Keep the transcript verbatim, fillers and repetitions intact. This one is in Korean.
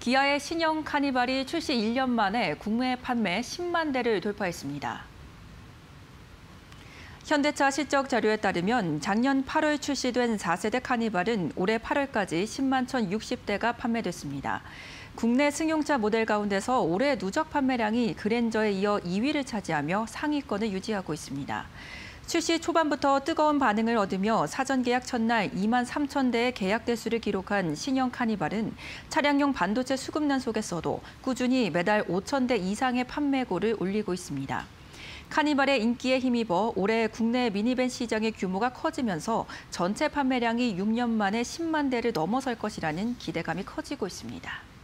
기아의 신형 카니발이 출시 일 년 만에 국내 판매 십만 대를 돌파했습니다. 현대차 실적 자료에 따르면 작년 팔월 출시된 사 세대 카니발은 올해 팔월까지 십만 천육십 대가 판매됐습니다. 국내 승용차 모델 가운데서 올해 누적 판매량이 그랜저에 이어 이 위를 차지하며 상위권을 유지하고 있습니다. 출시 초반부터 뜨거운 반응을 얻으며 사전 계약 첫날 이만 삼천 대의 계약 대수를 기록한 신형 카니발은 차량용 반도체 수급난 속에서도 꾸준히 매달 오천 대 이상의 판매고를 올리고 있습니다. 카니발의 인기에 힘입어 올해 국내 미니밴 시장의 규모가 커지면서 전체 판매량이 육 년 만에 십만 대를 넘어설 것이라는 기대감이 커지고 있습니다.